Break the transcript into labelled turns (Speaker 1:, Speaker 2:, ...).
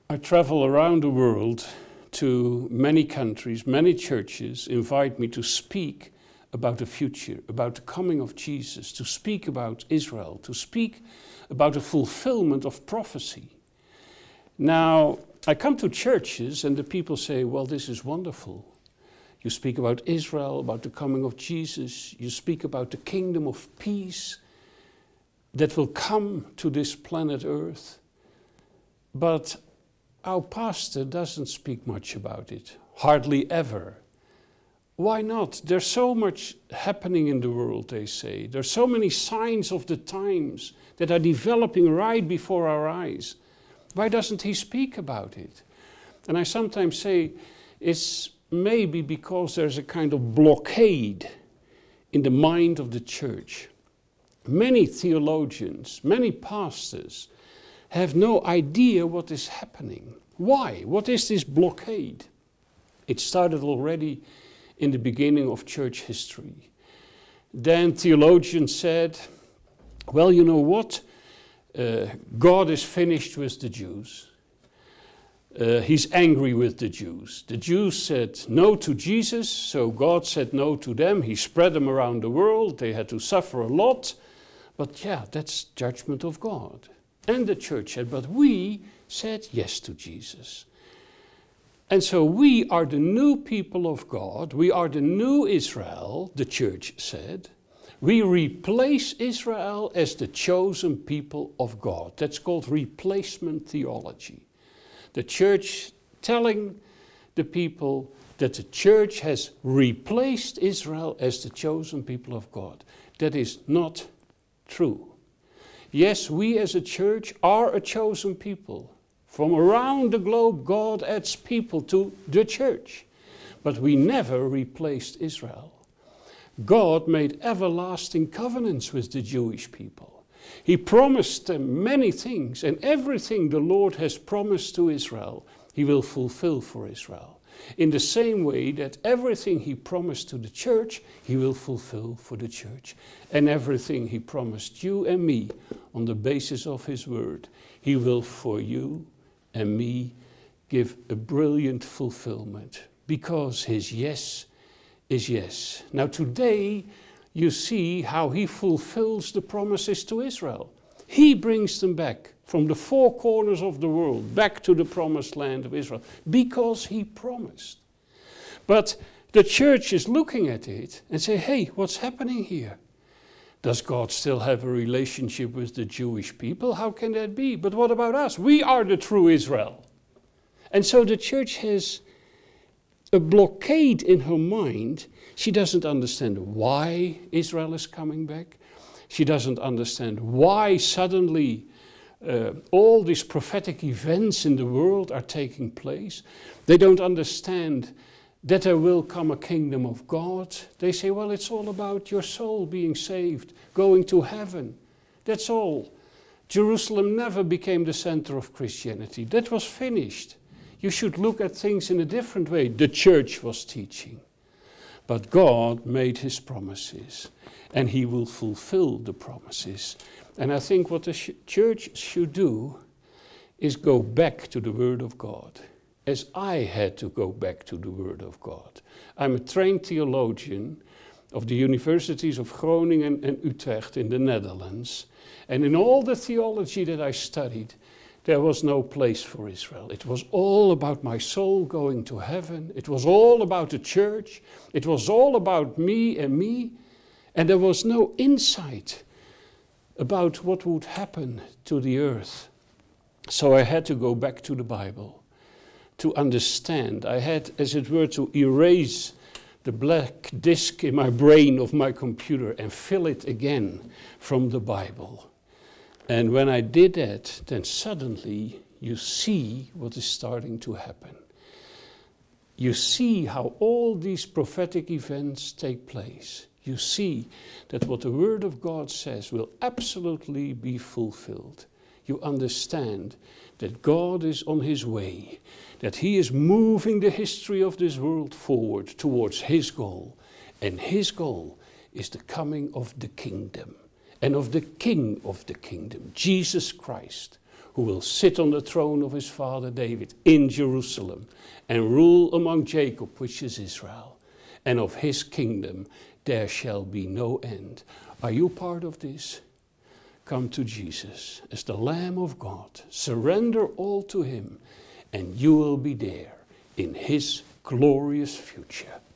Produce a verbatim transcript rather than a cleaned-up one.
Speaker 1: I travel around the world to many countries, many churches invite me to speak about the future, about the coming of Jesus, to speak about Israel, to speak about the fulfillment of prophecy. Now, I come to churches and the people say, well, this is wonderful. You speak about Israel, about the coming of Jesus, you speak about the kingdom of peace that will come to this planet Earth. But our pastor doesn't speak much about it, hardly ever. Why not? There's so much happening in the world, they say. There's so many signs of the times that are developing right before our eyes. Why doesn't he speak about it? And I sometimes say it's maybe because there's a kind of blockade in the mind of the church. Many theologians, many pastors have no idea what is happening. Why? What is this blockade? It started already in the beginning of church history. Then theologians said, well, you know what? Uh, God is finished with the Jews. Uh, he's angry with the Jews. The Jews said no to Jesus, so God said no to them. He spread them around the world. They had to suffer a lot. But yeah, that's judgment of God. And the church said, but we said yes to Jesus. And so we are the new people of God. We are the new Israel, the church said. We replace Israel as the chosen people of God. That's called replacement theology. The church telling the people that the church has replaced Israel as the chosen people of God. That is not true. Yes, we as a church are a chosen people. From around the globe, God adds people to the church. But we never replaced Israel. God made everlasting covenants with the Jewish people. He promised them many things, and everything the Lord has promised to Israel, he will fulfill for Israel. In the same way that everything he promised to the church, he will fulfill for the church. And everything he promised you and me on the basis of his word, he will for you and me give a brilliant fulfillment. Because his yes is yes. Now today you see how he fulfills the promises to Israel. He brings them back from the four corners of the world, back to the promised land of Israel, because he promised. But the church is looking at it and say, hey, what's happening here? Does God still have a relationship with the Jewish people? How can that be? But what about us? We are the true Israel. And so the church has a blockade in her mind. She doesn't understand why Israel is coming back. She doesn't understand why suddenly uh, all these prophetic events in the world are taking place. They don't understand that there will come a kingdom of God. They say, well, it's all about your soul being saved, going to heaven. That's all. Jerusalem never became the center of Christianity. That was finished. You should look at things in a different way. The church was teaching. But God made his promises, and he will fulfill the promises. And I think what the sh- church should do is go back to the Word of God, as I had to go back to the Word of God. I'm a trained theologian of the universities of Groningen and Utrecht in the Netherlands. And in all the theology that I studied, there was no place for Israel. It was all about my soul going to heaven. It was all about the church. It was all about me and me. And there was no insight about what would happen to the earth. So I had to go back to the Bible to understand. I had, as it were, to erase the black disk in my brain of my computer and fill it again from the Bible. And when I did that, then suddenly you see what is starting to happen. You see how all these prophetic events take place. You see that what the Word of God says will absolutely be fulfilled. You understand that God is on his way, that he is moving the history of this world forward towards his goal. And his goal is the coming of the kingdom and of the King of the kingdom, Jesus Christ, who will sit on the throne of his father David in Jerusalem and rule among Jacob, which is Israel. And of his kingdom there shall be no end. Are you part of this? Come to Jesus as the Lamb of God. Surrender all to him, and you will be there in his glorious future.